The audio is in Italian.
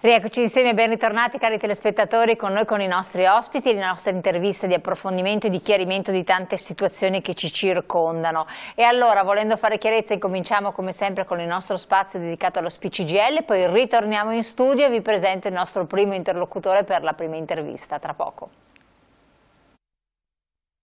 Rieccoci insieme, ben ritornati cari telespettatori con noi, con i nostri ospiti, le nostre interviste di approfondimento e di chiarimento di tante situazioni che ci circondano. E allora, volendo fare chiarezza, incominciamo come sempre con il nostro spazio dedicato allo CGIL, poi ritorniamo in studio e vi presento il nostro primo interlocutore per la prima intervista, tra poco.